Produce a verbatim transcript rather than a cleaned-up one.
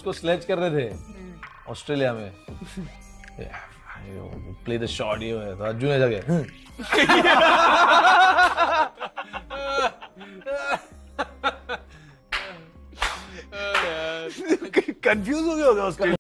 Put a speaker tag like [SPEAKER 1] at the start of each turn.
[SPEAKER 1] उसको स्लेज कर रहे थे ऑस्ट्रेलिया में, प्ले द शॉट, ये तो अर्जुन ऐसा गया
[SPEAKER 2] कंफ्यूज हो गया होगा उसके